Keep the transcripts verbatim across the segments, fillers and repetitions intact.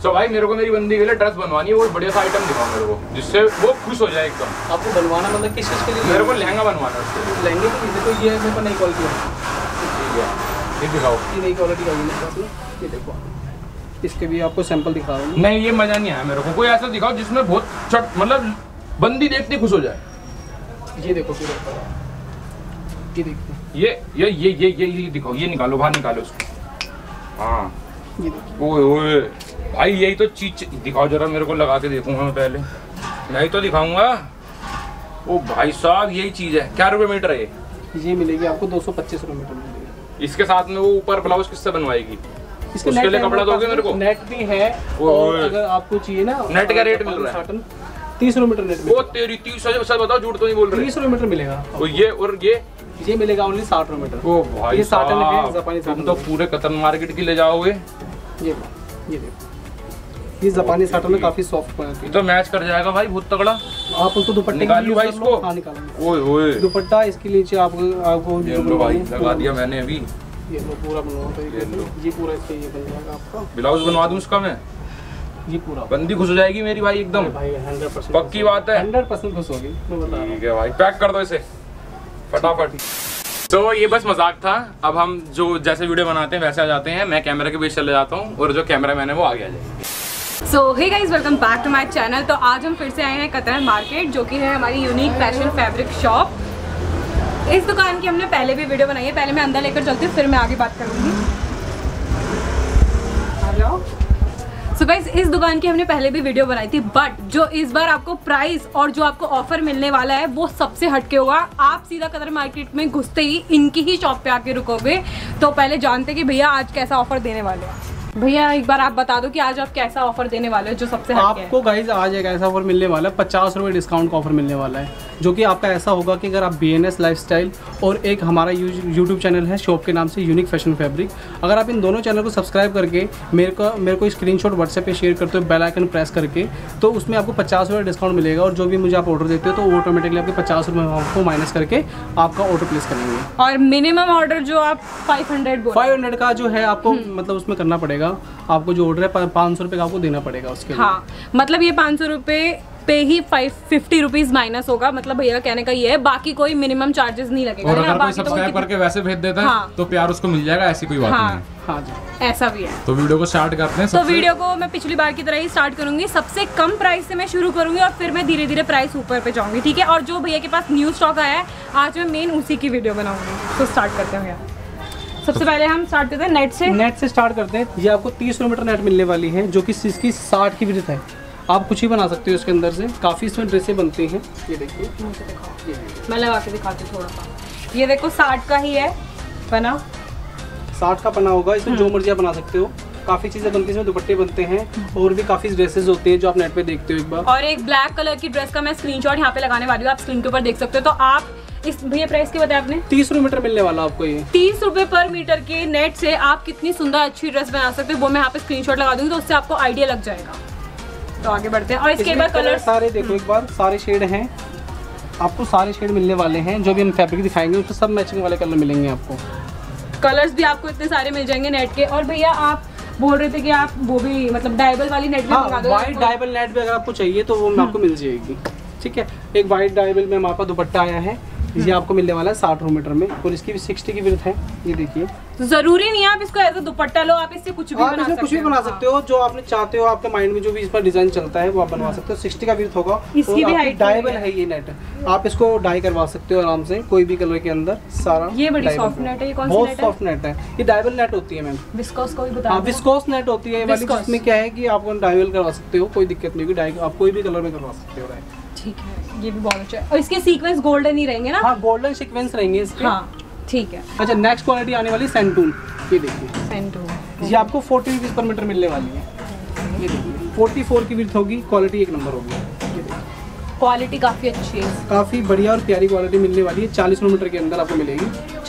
सो भाई मेरे को मेरी बंदी के लिए ड्रेस बनवानी है, वो बढ़िया सा आइटम दिखाओ मेरे को जिससे वो खुश हो जाए एकदम। आपको बनवाना मतलब किस चीज़ के लिए? मेरे को लहंगा बनवाना है उसके लिए। लहंगे के लिए देखो ये मेरे को नई क्वालिटी है। ठीक है, ये दिखाओ। ये नई क्वालिटी का ये देखो, इसके भी आपको सैंपल दिखा रहा हूँ। नहीं ये मजा नहीं आया मेरे को, कोई ऐसा दिखाओ जिसमें बहुत चट मतलब बंदी देखती खुश हो जाए। ये देखो पूरा, ये देखो ये ये ये ये ये ये दिखाओ, ये निकालो बाहर निकालो उसको। हाँ ये देखो। ओए ओए भाई यही तो चीज दिखाओ जरा मेरे को, लगा के देखूंगा मैं पहले, नहीं तो दिखाऊंगा। ओ भाई साहब यही चीज है। क्या रुपए मीटर है ये? ये मिलेगी आपको दो सौ पच्चीस रुपये मीटर मिलेगी। इसके साथ में वो ऊपर ब्लाउज किससे बनवाएगी? उसके लिए कपड़ा दोगे मेरे को? नेट भी है, और अगर आपको चाहिए ना नेट का रेट मिल रहा है तीस रुपये मीटर। नेट वो तेरी तीस सच बताओ, झूठ तो नहीं बोल रहे। तीस रुपये मीटर मिलेगा। और ये और ये ये मिलेगा ओनली साठ रुपये मीटर। ओ भाई ये साटन है, साहब जापानी तुम साटन तो पूरे कतन मार्केट की ले जाओगे। ये ये देखो, ये जापानी साटन में काफी सॉफ्ट क्वालिटी है। ये तो मैच कर जाएगा भाई बहुत तगड़ा। आप उसको दुपट्टे निकालू भाई इसको? हाँ निकालो। ओए ओए दुपट्टा इसके नीचे आपको आपको ये लो भाई लगा दिया मैंने अभी। ये लो पूरा बनवा दो। ये लो, ये पूरा इसका ये बन जाएगा आपका। ब्लाउज बनवा दूं उसका मैं? ये पूरा बंदी खुश हो जाएगी मेरी भाई एकदम। भाई हंड्रेड परसेंट पक्की बात है। हंड्रेड परसेंट खुश होगी, मैं बता रहा हूँ। ठीक है भाई, पैक कर दो इसे फटाफट। तो ये बस मजाक था। अब हम जो जैसे वीडियो बनाते हैं वैसे आ जाते हैं। मैं कैमरा के बीच चले जाता हूँ और जो कैमरा मैन है वो आगे आ जाएगी। So hey guys, welcome back to my channel. तो आज हम फिर से आए हैं कतरन मार्केट, जो कि है हमारी यूनिक फैशन फैब्रिक शॉप। इस दुकान की हमने पहले भी वीडियो बनाई है, पहले मैं अंदर लेकर चलती हूँ फिर मैं आगे बात करूँगी। आ जाओ। सो गाइज, इस दुकान की हमने पहले भी वीडियो बनाई थी, बट जो इस बार आपको प्राइस और जो आपको ऑफर मिलने वाला है वो सबसे हटके होगा। आप सीधा कतरन मार्केट में घुसते ही इनकी ही शॉप पे आके रुकोगे। तो पहले जानते कि भैया आज कैसा ऑफर देने वाले हैं। भैया एक बार आप बता दो कि आज आप कैसा ऑफर देने वाले हो जो सबसे हटके है। आपको गाइज आज एक ऐसा ऑफर मिलने वाला है, पचास रुपये डिस्काउंट का ऑफर मिलने वाला है, जो कि आपका ऐसा होगा कि अगर आप बी एन एस लाइफस्टाइल और एक हमारा यूट्यूब चैनल है शॉप के नाम से यूनिक फैशन फैब्रिक, अगर आप इन दोनों चैनल को सब्सक्राइब करके मेरे को मेरे को स्क्रीनशॉट व्हाट्सएप पे शेयर करते हो बेल आइकन प्रेस करके, तो उसमें आपको पचास रुपये डिस्काउंट मिलेगा। और जो भी मुझे आप ऑर्डर देते हो तो वो ऑटोमेटिकली आपके पचास रुपये आपको माइनस करके आपका ऑर्डर प्लेस करेंगे। और मिनिमम ऑर्डर जो आप फाइव हंड्रेड फाइव हंड्रेड का जो है आपको मतलब उसमें करना पड़ेगा। आपको जो ऑर्डर है पाँच सौ रुपये का आपको देना पड़ेगा उसके लिए। हाँ, मतलब ये पाँच सौ रुपये पे ही फाइव फिफ्टी रुपीज माइनस होगा। मतलब भैया कहने का ये है, बाकी कोई मिनिमम चार्जेस नहीं लगेगा। और अगर कोई सब्सक्राइब करके वैसे भेज देता है हाँ। तो प्यार उसको मिल जाएगा, ऐसी कोई बात हाँ। नहीं। हाँ जी, ऐसा भी है। तो वीडियो को स्टार्ट करते हैं। तो वीडियो को मैं पिछली बार की तरह ही स्टार्ट करूंगी, सबसे कम प्राइस से मैं शुरू करूंगी और फिर मैं धीरे धीरे प्राइस ऊपर पे जाऊंगी, ठीक है। और जो भैया के पास न्यू स्टॉक आया है आज मैं मेन उसी की वीडियो बनाऊंगी। तो स्टार्ट करते हैं भैया। सबसे पहले हम स्टार्ट करते हैं नेट से। नेट से स्टार्ट करते हैं। ये आपको तीस किलोमीटर नेट मिलने वाली है, जो कि इसकी साठ की विड्थ है। आप कुछ ही बना सकते हो इसके अंदर से, काफ़ी इसमें ड्रेसें बनती हैं। ये देखिए, मैं लगा के दिखाती हूँ थोड़ा सा। ये देखो साठ का ही है बना, साठ का बना होगा। इसमें जो मर्जी आप बना सकते हो, काफ़ी चीज़ें बनती हैं, इसमें दुपट्टे बनते हैं और भी काफ़ी ड्रेसेस होते हैं जो आप नेट पे देखते हो एक बार। और एक ब्लैक कलर की ड्रेस का मैं स्क्रीनशॉट यहाँ पे लगाने वाली हूँ, आप स्क्रीन के ऊपर देख सकते हो। तो आप इस भैया प्राइस के बताया आपने तीस रुपये मीटर मिलने वाला आपको। ये तीस रुपए पर मीटर के नेट से आप कितनी सुंदर अच्छी ड्रेस बना सकते हो, वो मैं यहाँ पे स्क्रीनशॉट लगा दूंगी, तो उससे आपको आइडिया लग जाएगा। तो आगे बढ़ते हैं। और इसके बाद कलर सारे देखो एक बार, सारे शेड हैं, आपको सारे शेड मिलने वाले हैं। जो भी हम फैब्रिक दिखाएंगे उसमें सब मैचिंग वाले कलर मिलेंगे आपको। कलर्स भी आपको इतने सारे मिल जाएंगे नेट के। और भैया आप बोल रहे थे कि आप वो भी मतलब डायबल वाली नेट भी मंगा दो। वाइट डायबल नेट भी अगर आपको चाहिए तो वो मैं आपको मिल जाएगी, ठीक है। एक वाइट डायबल में हमारे पास दुपट्टा आया है, ये आपको मिलने वाला है साठ मीटर में, और इसकी भी साठ की विड्थ है। ये देखिए, तो जरूरी नहीं है आप इसको एज अ दुपट्टा लो, आप इससे कुछ भी आप बना इसमें सकते कुछ भी बना सकते हो, जो आपने चाहते हो, आपके माइंड में जो भी इस पर डिजाइन चलता है वो आप बनवा सकते हो। साठ का विड्थ होगा। इसकी भी हाइट डायबल है ये नेट, आप इसको डाई करवा सकते हो आराम से कोई भी कलर के अंदर। सारा ये बड़ी सॉफ्ट नेट है। ये कौन सी बहुत नेट है? सॉफ्ट नेट है, ये डायबल नेट होती है मैम। विस्कोस को भी बता हाँ, दो। विस्कोस नेट होती है ये वाली, विस्कोस। जिसमें क्या है कि आप डायबल करवा सकते हो, कोई दिक्कत नहीं होगी। डाई आप कोई भी कलर में करवा सकते हो। ठीक है, ये भी बहुत अच्छा है। और इसके सीक्वेंस गोल्डन ही रहेंगे ना? हाँ, गोल्डन सीक्वेंस रहेंगे इसके। हाँ ठीक है। अच्छा, नेक्स्ट क्वालिटी आने वाली सेंटून। ये देखिए, सेंटून ये आपको फोर्टी रुपीज़ पर मीटर मिलने वाली है। ये देखिए, फोर्टी फोर की विड्थ होगी, क्वालिटी एक नंबर होगी। ये देखिए, क्वालिटी काफी अच्छी है, काफ़ी बढ़िया और प्यारी क्वालिटी मिलने वाली है। चालीस मीटर के अंदर आपको मिलेगी।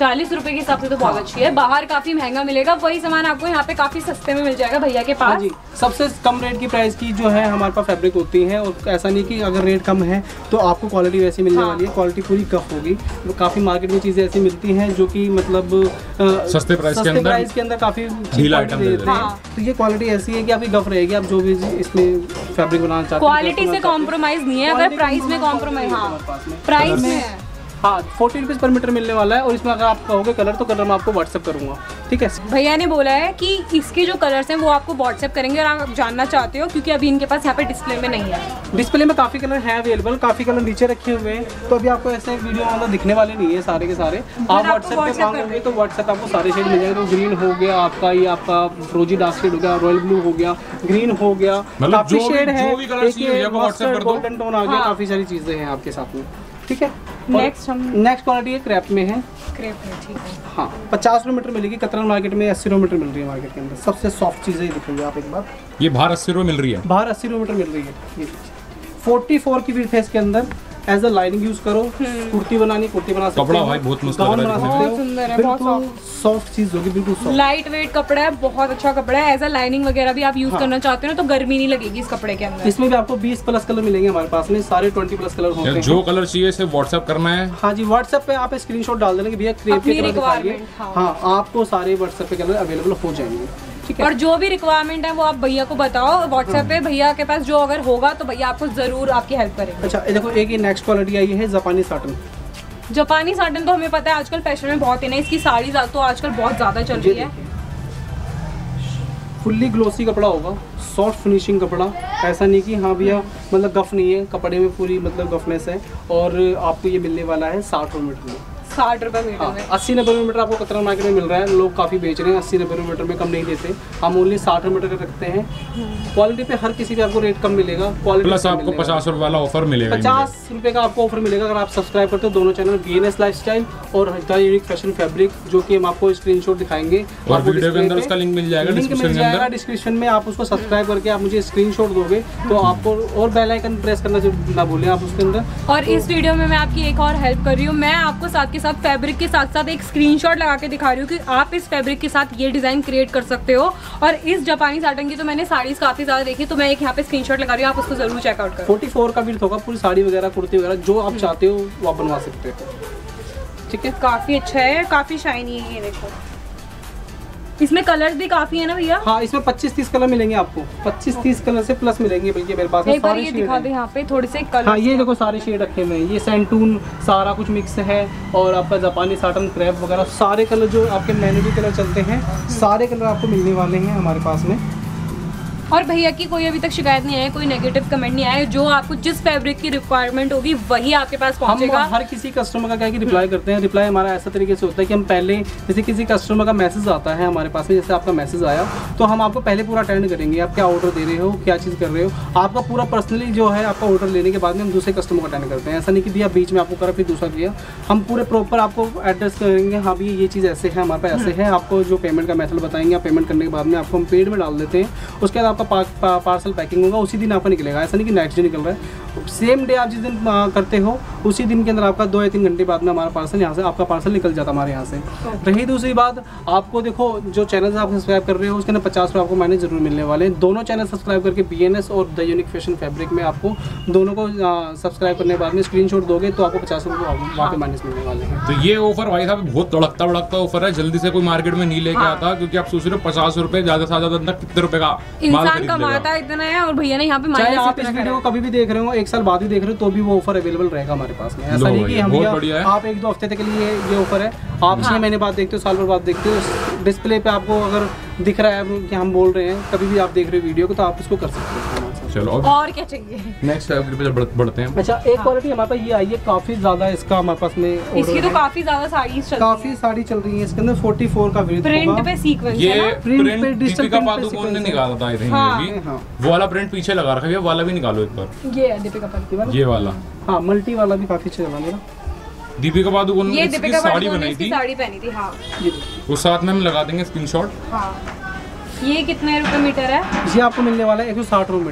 चालीस रुपए के हिसाब से तो बहुत अच्छी है। बाहर काफी महंगा मिलेगा, वही सामान आपको यहाँ पे काफी सस्ते में मिल जाएगा भैया के हाँ पास। जी, सबसे कम रेट की प्राइस की जो है हमारे पास फैब्रिक होती है, और ऐसा नहीं कि अगर रेट कम है तो आपको क्वालिटी वैसी मिलने हाँ। वाली है, क्वालिटी पूरी कफ होगी। काफ़ी मार्केट में चीज़ें ऐसी मिलती हैं जो कि मतलब अ, सस्ते प्राइस के सस्ते अंदर प्राइस के अंदर काफ़ी ढीला आइटम दे देते देते हैं। हैं। तो ये क्वालिटी ऐसी है कि आपकी गफ रहेगी, आप जो भी इसमें फैब्रिक बनाना चाहते हैं क्वालिटी से कॉम्प्रोमाइज नहीं है, अगर प्राइस में कॉम्प्रोमाइज, हाँ प्राइस में है। हाँ फोर्टी रुपीज़ पर मीटर मिलने वाला है, और इसमें अगर आप कहोगे कलर तो कलर मैं आपको व्हाट्सएप करूँगा, ठीक है। भैया ने बोला है कि इसके जो कलर्स हैं वो आपको व्हाट्सएप करेंगे और आप जानना चाहते हो, क्योंकि अभी इनके पास यहाँ पे डिस्प्ले में नहीं है। डिस्प्ले में काफ़ी कलर है अवेलेबल, काफ़ी कलर नीचे रखे हुए हैं, तो अभी आपको ऐसे वीडियो मतलब दिखने वाले नहीं है सारे के सारे। आप व्हाट्सएप पे WhatsApp मांगोगे तो व्हाट्सएप आपको सारे शेड मिल जाएंगे। तो ग्रीन हो गया आपका, ये आपका फ्रोजी डार्क शेड हो गया, रॉयल ब्लू हो गया, ग्रीन हो गया, मतलब काफ़ी जो भी- शेड है, जो भी colour चाहिए भैया को WhatsApp कर दो। गोल्डन टोन आ गया, हाँ। काफ़ी सारी चीज़ें हैं आपके साथ में, ठीक है। नेक्स्ट हम नेक्स्ट क्वालिटी क्रैप में है, क्रेप है, ठीक है। हाँ पचास रुपये मीटर मिलेगी, कतरन मार्केट में अस्सी रुपये मीटर मिल रही है मार्केट के अंदर। सबसे सॉफ्ट चीज़ें दिखेंगे आप एक बार, ये बाहर अस्सी रुपये मिल रही है, बाहर अस्सी रुपये मीटर मिल रही है। ये फोर्टी फोर की भी फेस के अंदर एज अ लाइनिंग यूज करो, कुर्ती बनानी कुर्ती बना सकते हो, कपड़ा भाई बहुत मस्त लग गाउन रहा है बना दिखने में। सकते बहुत सुंदर है, हो, बहुत बिल्कुल सॉफ्ट चीज होगी, बिल्कुल सॉफ्ट। लाइट वेट कपड़ा है, बहुत अच्छा कपड़ा है। एज अ लाइनिंग वगैरह भी आप यूज करना चाहते हो ना तो गर्मी नहीं लगेगी इस कपड़े के अंदर। इसमें भी आपको बीस प्लस कलर मिलेंगे हमारे पास में, सारे ट्वेंटी प्लस कलर होते यार, हैं। जो कलर चाहिए सिर्फ व्हाट्सएप करना है। हाँ जी, व्हाट्सएप पे आप स्क्रीनशॉट डाल देना कि भैया क्रेप अपनी के कलर दिखाइए। requirement, हाँ। हाँ आपको सारे व्हाट्सएप पे कलर अवेलेबल हो जाएंगे, ठीक है। और जो भी रिक्वायरमेंट है वो आप भैया को बताओ व्हाट्सएप पे, भैया के पास जो अगर होगा तो भैया आपको जरूर आपकी हेल्प करेंगे। अच्छा ये देखो, एक ये नेक्स्ट क्वालिटी आई है जापानी साटन। जापानी साटन तो हमें पता है आजकल फैशन में बहुत है ना, इसकी साड़ी तो आजकल बहुत ज्यादा चल रही है। फुल्ली ग्लोसी कपड़ा होगा, सॉफ्ट फिनिशिंग कपड़ा, ऐसा नहीं कि हाँ भैया मतलब गफ नहीं है, कपड़े में पूरी मतलब गफनेस है। और आपको ये मिलने वाला है साठ रुपये मीटर में, साठ रुपए मीटर हाँ में। अस्सी नब्बे मीटर आपको कतरन मार्केट में मिल रहा है, लोग काफ़ी बेच रहे हैं, अस्सी नब्बे मीटर में कम नहीं देते, हम ओनली साठ मीटर का रखते हैं। क्वालिटी पे हर किसी पे आपको रेट कम मिलेगा, क्वालिटी प्लस आपको पचास रुपए वाला ऑफर मिलेगा। पचास रुपये का आपको ऑफर मिलेगा अगर आप सब्सक्राइब करते हो दोनों channel, B N S life style और द यूनिक फैशन फैब्रिक, जो कि हम आपको स्क्रीनशॉट दिखाएंगे और आपको वीडियो के display अंदर पे उसका लिंक मिल जाएगा, लिंक डिस्क्रिप्शन मिल के जाएगा अंदर। डिस्क्रिप्शन में। आप उसको सब्सक्राइब करके आप मुझे स्क्रीनशॉट दोगे तो आपको, और बेल आइकन प्रेस करना जो ना भूलें आप उसके अंदर। और इस वीडियो में मैं आपकी एक और हेल्प कर रही हूँ, मैं आपको साथ के साथ फैब्रिक के साथ साथ एक स्क्रीनशॉट लगा के दिखा रही हूँ कि आप इस फैब्रिक के साथ ये डिजाइन क्रिएट कर सकते हो। और इस जापानी साटन की तो मैंने साड़ीज काफी ज्यादा देखी, तो मैं एक यहाँ पे स्क्रीनशॉट लगा रही हूँ, आप उसको जरूर चेकआउट करो। फोर्टी फोर का विड्थ होगा, पूरी साड़ी वगैरह कुर्ती वगैरह जो आप चाहते हो वो आप बनवा सकते हो, ठीक है। काफी अच्छा है, काफी शाइनी है, ये देखो इसमें कलर्स भी काफी है ना भैया। हाँ इसमें पच्चीस तीस कलर मिलेंगे आपको, पच्चीस तीस कलर से प्लस मिलेंगे, बल्कि मेरे पास में एक बार सारे ये शेड दिखा हैं। दे यहाँ पे थोड़े से कलर। हाँ ये देखो सारे शेड रखे हुए हैं, ये सैंटून सारा कुछ मिक्स है, और आपका जापानी साटन क्रैप वगैरह सारे कलर जो आपके मैनुअली कलर चलते हैं, सारे कलर आपको मिलने वाले हैं हमारे पास में। और भैया की कोई अभी तक शिकायत नहीं आई, कोई नेगेटिव कमेंट नहीं आया, जो आपको जिस फैब्रिक की रिक्वायरमेंट होगी वही आपके पास हम पहुंचेगा। हर किसी कस्टमर का क्या है कि रिप्लाई करते हैं, रिप्लाई हमारा ऐसा तरीके से होता है कि हम पहले जैसे किसी कस्टमर का मैसेज आता है हमारे पास में, जैसे आपका मैसेज आया तो हम आपको पहले पूरा अटेंड करेंगे, आप क्या ऑर्डर दे रहे हो, क्या चीज़ कर रहे हो, आपका पूरा पर्सनली जो है आपका ऑर्डर लेने के बाद में हम दूसरे कस्टमर को अटेंड करते हैं। ऐसा नहीं कि भैया बीच में आपको करा फिर दूसरा किया, हम पूरे प्रॉपर आपको एड्रेस करेंगे, हाँ भैया ये चीज़ ऐसे है, हमारे पास ऐसे है, आपको जो पेमेंट का मेथड बताएंगे, आप पेमेंट करने के बाद में आपको हम पेड में डाल देते हैं। उसके बाद आपका पार्सल पैकिंग होगा, उसी दिन आपका निकलेगा, ऐसा नहीं कि नेक्स्ट डे निकल रहा है, सेम डे आप जिस दिन आ, करते हो उसी दिन के अंदर आपका दो या तीन घंटे बाद में हमारा पार्सल यहाँ से आपका पार्सल निकल जाता है हमारे यहाँ से। रही दूसरी बात, आपको देखो जो चैनल आप सब्सक्राइब कर रहे हो उसके अंदर पचास रुपये आपको माइनस जरूर मिलने वाले हैं। दोनों चैनल सब्सक्राइब करके बी एन एस और द यूनिक फैशन फैब्रिक में आपको दोनों को सब्सक्राइब करने के बाद में स्क्रीनशॉट दोगे तो आपको पचास रुपये वहाँ पे माइनस मिलने वाले हैं। तो ये ऑफर भाई साहब बहुत तड़कता भड़कता ऑफर है, जल्दी से कोई मार्केट में नहीं लेके हाँ। आता, क्योंकि आप सोच रहे हो पचास रुपए ज्यादा से ज्यादा अंदर कितने रुपए का माल इंसान खरीद कमाता लेगा। इतना है और भैया ने यहाँ पे चाहे माइनस आप इस वीडियो को कभी भी देख रहे हो, एक साल बाद भी देख रहे हो, तो भी वो ऑफर अवेलेबल रहेगा हमारे पास में। ऐसा लो नहीं भाई, कि हम बहुत भैया बढ़िया है। आप एक दो हफ्ते तक के लिए ये ऑफर है, आप छह महीने बाद देखते हो, साल भर बाद देखते हो, डिस्प्ले पे आपको अगर दिख रहा है कि हम बोल रहे हैं, कभी भी आप देख रहे हो वीडियो को तो आप इसको कर सकते हो हमारे साथ। चलो अब और क्या चाहिए। नेक्स्ट फैब्रिक पे बढ़- बढ़ते हैं। अच्छा एक क्वालिटी हमारे पास ये आई है, काफी ज्यादा इसका हमारे पास में order इसकी तो है। काफी ज्यादा साड़ीज चल काफी साड़ी चल रही है, इसके अंदर फोर्टी फोर का विड्थ प्रिंट होगा। पे सीक्वेंस ये है ना। print प्रिंट पे digital दीपिका print पे पादुकोण ने sequence है। निकाला था आई थिंक हाँ। ये भी। हाँ। वो वाला प्रिंट पीछे लगा रखा है, ये वाला भी निकालो एक बार, ये है दीपिका पादुकोण। ये वाला हाँ मल्टी वाला भी काफी अच्छा चला मेरा। दीपिका पादुकोण ने ये इसकी दीपिका साड़ी पादुकोण ने बनाई इसकी थी, साड़ी पहनी थी। हाँ ये देखो। उस साथ में हम लगा देंगे स्क्रीनशॉट। हाँ। ये कितने रुपए मीटर है। ये आपको मिलने वाला है एक सौ साठ रुपये मीटर।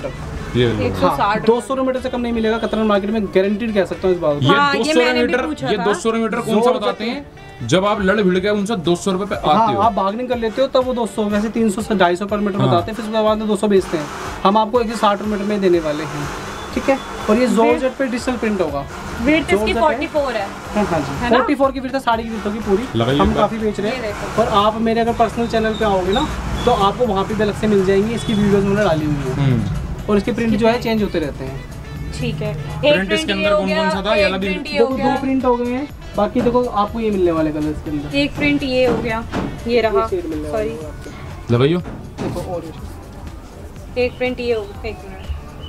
ये लो। एक सौ साठ दो सौ मीटर से कम नहीं मिलेगा कतरन मार्केट में, गारंटीड कह सकता हूँ इस बात को। ये हाँ, दो ये सौ मैंने भी मीटर पूछा ये था। दो सौ मीटर कौन सा बताते हैं, जब आप लड़ भिड़ गए उनसे दो सौ रुपए पे आते हाँ, हो। आप बार्गेनिंग कर लेते हो तब वो दो सौ, वैसे तीन सौ से ढाई सौ पर मीटर हाँ। बताते हैं, फिर उसके बाद में दो सौ बेचते हैं। हम आपको एक सौ साठ मीटर में देने वाले हैं, ठीक है। और ये जॉर्जेट पे डिजिटल प्रिंट होगा। वेट इसकी जो चौवालीस है। हाँ हाँ जी, है ना? चौवालीस की विड्थ है, साड़ी की विड्थ होगी पूरी। लगाइए हम बात। काफ़ी बेच रहे ये हैं। देखो। और आप मेरे अगर पर्सनल चैनल पे आओगे ना तो आपको वहाँ पे भी अलग से मिल जाएंगी, इसकी वीडियोस मैंने डाली हुई है। हम्म। और इसके प्रिंट जो है चेंज होते रहते हैं। ठीक है, एक प्रिंट इसके अंदर कौन कौन सा था, ये वाला भी- प्रिंट ये देखो हो दो गया, प्रिंट हो गए हैं, बाकी देखो आपको ये मिलने वाले कलर इसके अंदर। एक प्रिंट ये हो गया, ये रहा, शेड मिलने वाला सॉरी है आपको। लगाइयो। देखो और ये। एक प्रिंट ये हो गया, एक मिनट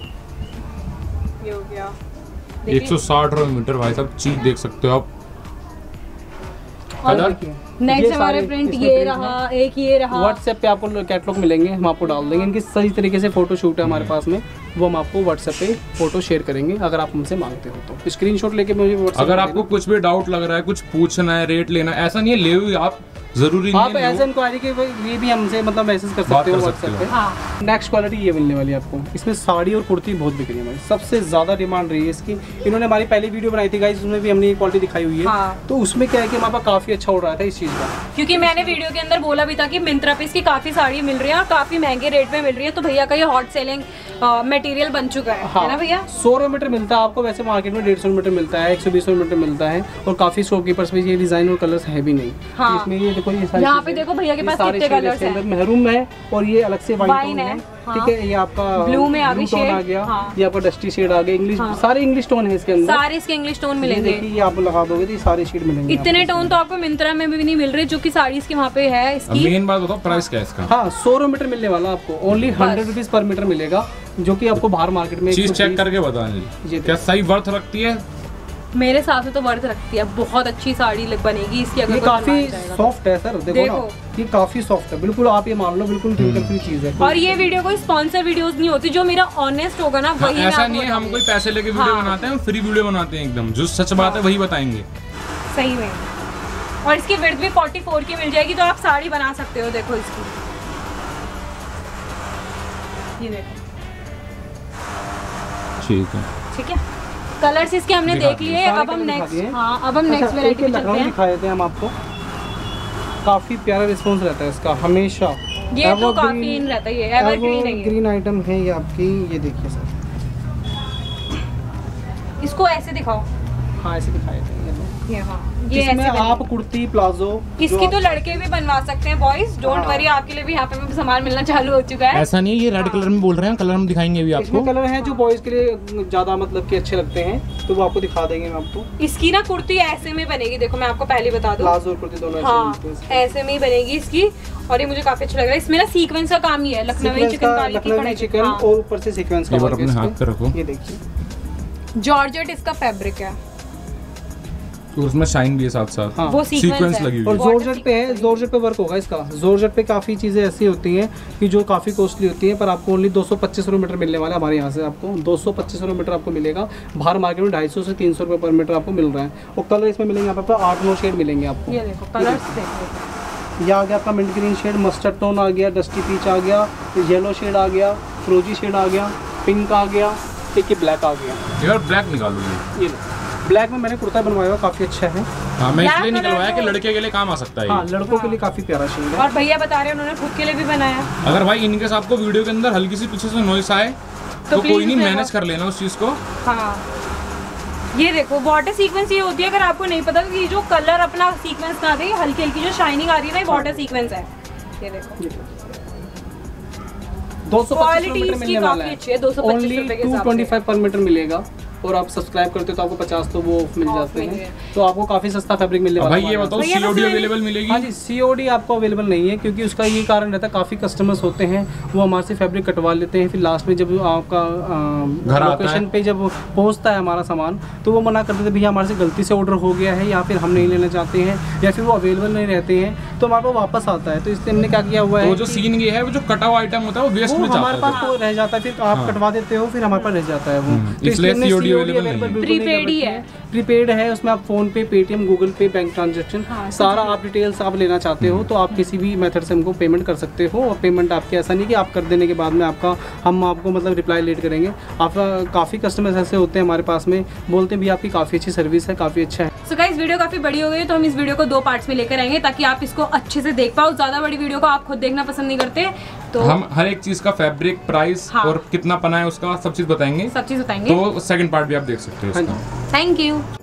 ये हो गया, एक सौ साठ रुपए मीटर भाई साहब, चीज देख सकते हो आप। और कलर नेक्स्ट ये हमारे सारे प्रिंट इसमें ये print रहा, एक ये रहा। व्हाट्सएप पे आपको कैटलॉग मिलेंगे, हम आपको डाल देंगे। इनकी सही तरीके से फोटो शूट है हमारे पास में, वो हम आपको व्हाट्सएप पे फोटो शेयर करेंगे अगर आप हमसे मांगते हो तो। स्क्रीनशॉट लेके मुझे व्हाट्सएप अगर आपको कुछ भी डाउट लग रहा है, कुछ पूछना है, रेट लेना है, ऐसा नहीं है ले हुई आप, जरूरी नहीं आप है एज लो। इंक्वायरी के लिए भी हमसे मतलब मैसेज कर बात सकते हो कर सकते व्हाट्सएप पे। हो। हाँ, नेक्स्ट क्वालिटी ये मिलने वाली है आपको। इसमें साड़ी और कुर्ती बहुत बिक रही है हमारी, सबसे ज़्यादा डिमांड रही है इसकी। इन्होंने हमारी पहली वीडियो बनाई थी गाइस, उसमें भी हमने ये क्वालिटी दिखाई हुई है। हाँ। तो उसमें क्या है कि हमारे पास काफ़ी अच्छा उड़ रहा था इस चीज़ का। क्योंकि मैंने वीडियो के अंदर बोला भी था कि मिंत्रा पे इसकी काफी साड़ी मिल रही है और काफी महंगे रेट में मिल रही है, तो भैया का ये हॉट सेलिंग मटेरियल बन चुका है, है ना भैया? सौ रुपये मीटर मिलता है आपको, वैसे मार्केट में डेढ़ सौ मीटर मिलता है, एक सौ बीस मीटर मिलता है। और काफ़ी शॉपकीपर्स में ये डिज़ाइन और कलर्स है भी नहीं। हाँ। इसमें ये देखो, ये सारी यहाँ पे चीज़ें- देखो भैया के ये पास सारे कितने शेड कलर्स इसके हैं। अंदर महरून है और ये अलग से वाइन Wine टोन है, है, हाँ। ठीक है। ये आपका Blue में आ गई टोन आ shade, गया, हाँ। ये आपका डस्टी शेड आ गया, इंग्लिश हाँ। सारे इंग्लिश टोन है इसके अंदर। सारे इसके इंग्लिश टोन ये मिलेंगे। देखिए, ये आप लगा दोगे तो ये सारे शेड मिलेंगे इतने आपको। टोन तो आपको मिंत्रा में भी नहीं मिल रहे, जो कि साड़ीज के वहाँ पे है इसकी। मेन बात बताओ, प्राइस क्या है इसका? हाँ, सौ मीटर मिलने वाला आपको only hundred rupees per metre मिलेगा, जो कि आपको बाहर मार्केट में चीज एक सौ चेक बीस करके बता ये लीजिए, देखो। क्या सही वर्थ रखती है? मेरे हिसाब से तो वर्थ रखती है, बहुत अच्छी साड़ी लग बनेगी इसकी अगर ये कोई काफी बनवाना चाहेगा तो। सॉफ्ट है सर, देखो, देखो। ना ये काफी सॉफ्ट है, बिल्कुल आप ये मान लो बिल्कुल टिंकल फ्री चीज है। और ये वीडियो कोई स्पॉन्सर वीडियोस नहीं होती, जो मेरा ऑनेस्ट होगा ना हाँ, वही मैं ऐसा आपको नहीं है हम बताऊंगी। कोई पैसे लेके वीडियो हाँ। बनाते हैं, हम फ्री वीडियो बनाते हैं एकदम, जो सच बात है वही बताएंगे। सही में। और इसकी विड्थ भी चौवालीस की मिल जाएगी, तो आप साड़ी बना सकते हो। देखो इसकी, ये देखो, ठीक है। ठीक है। कलर्स इसके हमने दिखा देख लिए, सारे अब हम colour दिखा नेक्स्ट दिए। हाँ अब हम नेक्स्ट अच्छा, वेराइटी एक पे ये लखनऊ चलते हैं। दिखाए थे हम आपको, काफी प्यारा रिस्पॉन्स रहता है इसका हमेशा। ये तो काफी इन रहता है, ये एवरग्रीन है ये। ग्रीन आइटम है ये आपकी, ये देखिए सर। इसको ऐसे दिखाओ, हाँ, ऐसे दिखाए थे ये लो। ये हाँ, ये इसमें ऐसे आप बनेगी। कुर्ती प्लाजो इसकी जो तो आप- लड़के भी बनवा सकते हैं, बॉयज डोंट हाँ। वरी, आपके लिए भी यहाँ पे भी सामान मिलना चालू हो चुका है। ऐसा नहीं है, ये रेड कलर में बोल रहे हैं, कलर हम दिखाएंगे अभी इसमें आपको। कलर हैं जो बॉयज के लिए ज्यादा मतलब कि अच्छे लगते हैं, तो वो आपको दिखा देंगे हम आपको। इसकी ना कुर्ती ऐसे में बनेगी, देखो मैं आपको पहले बता दूं। प्लाजो और कुर्ती दोनों ऐसे हाँ, मिलते हैं इसमें। ऐसे में ही बनेगी इसकी, और ये मुझे काफी अच्छा लग रहा है। इसमें ना सीक्वेंस का काम ही है, लखनवी सीक्वेंस चिकन का, कारी की लखनवी कढ़ाई। चिकन हाँ। और ऊपर से सीक्वेंस का एक बार वर्क है अपने इस हाथ पे। पे रखो। ये देखिए, जॉर्जेट इसका फैब्रिक है, तो उसमें शाइन भी है साथ साथ, हाँ। वो सीक्वेंस सीक्वेंस है। लगी हुई और है। Water जॉर्जेट पे है, जॉर्जेट पे वर्क होगा इसका। जॉर्जेट पे काफ़ी चीज़ें ऐसी होती हैं कि जो काफ़ी कॉस्टली होती हैं, पर आपको ओनली दो सौ पच्चीस रुपये मीटर मिलने वाला है हमारे यहाँ से। आपको दो सौ पच्चीस रुपये मीटर आपको मिलेगा, बाहर मार्केट में ढाई सौ से तीन सौ रुपये पर मीटर आपको मिल रहा है। और कलर इसमें मिलेंगे यहाँ पे आठ नौ शेड मिलेंगे आपको। ये देखो कलर्स देखो। ये आ गया आपका mint green shade, mustard tone आ गया, डस्टी पीच आ गया, येलो शेड आ गया, फ्रोजी शेड आ गया, पिंक आ गया, एक ये ब्लैक आ गया। यार ब्लैक निकालो ये। ये ब्लैक में मैंने कुर्ता बनवाया हुआ, काफ़ी अच्छा है। हाँ, मैं Black इसलिए कलर निकलवाया कि तो- लड़के के लिए काम आ सकता है हाँ, ये। लड़कों के लिए काफ़ी प्यारा शेड है। और भैया बता रहे हैं उन्होंने खुद के लिए भी बनाया। अगर भाई इनके साथ आपको वीडियो के अंदर हल्की सी पीछे से नॉइस आए तो please कोई नहीं, मेरा- मैनेज कर लेना उस चीज को। हाँ, ये देखो वाटर सीक्वेंस ये होती है, अगर आपको नहीं पता कि जो कलर अपना सीक्वेंस ना दे, हल्की हल्की जो शाइनिंग आ रही है ना, ये वाटर सीक्वेंस है। ये देखो दो सौ पच्चीस क्वालिटी मीटर इसकी मिलने वाला काफी अच्छी है, दो सौ पच्चीस ओनली रुपए के टू हिसाब ट्वेंटी से। फाइव पर मीटर मिलेगा। और आप सब्सक्राइब करते हो तो आपको पचास तो वो ऑफ मिल Off जाते मिल हैं, गए। तो आपको काफी सस्ता फैब्रिक मिलने अब वाला भाई है ये हमारे बताओ भैया, सीओडी बस मैंने- अवेलेबल हाँ मिलेगी? जी, सीओडी आपको अवेलेबल नहीं है, क्योंकि उसका ये कारण रहता है काफ़ी कस्टमर्स होते हैं वो हमारे से फैब्रिक कटवा लेते हैं, फिर लास्ट में जब आपका घर आता लोकेशन है। पे जब पहुंचता है हमारा सामान, तो वो मना करते थे भैया हमारे से गलती से ऑर्डर हो गया है, या फिर हम नहीं लेना चाहते हैं, या फिर वो अवेलेबल नहीं रहते हैं, तो हमारे पास वापस आता है। तो इसलिए हमने क्या किया हुआ तो है जो कि सीन ये है, वो जो कटा हुआ आइटम होता है वो वेस्ट वो में हमारे जाता पास है। तो रह जाता है, फिर आप हाँ। कटवा देते हो, फिर हमारे पास रह जाता है वो। हम्म, तो इसलिए हमने C O D अवेलेबल नहीं है। प्रीपेड ही है। प्रीपेड है, उसमें आप PhonePe, Paytm, Google Pay, bank transaction हाँ, सारा आप डिटेल्स आप लेना चाहते हो तो आप किसी भी मेथड से हमको पेमेंट कर सकते हो। और पेमेंट आपके ऐसा नहीं कि आप कर देने के बाद में आपका हम आपको मतलब रिप्लाई लेट करेंगे। आप काफ़ी कस्टमर्स ऐसे होते हैं हमारे पास में, बोलते हैं भी आपकी काफ़ी अच्छी सर्विस है, काफ़ी अच्छा है। सो गाइस वीडियो काफी बड़ी हो गई है तो हम इस वीडियो को दो पार्ट्स में लेकर आएंगे ताकि आप इसको अच्छे से देख पाओ। ज्यादा बड़ी वीडियो को आप खुद देखना पसंद नहीं करते तो हम हर एक चीज का फैब्रिक, प्राइस हाँ। और कितना पना है उसका सब चीज बताएंगे। सब चीज बताएंगे तो सेकंड पार्ट भी आप देख सकते हो हाँ उसका। Thank you.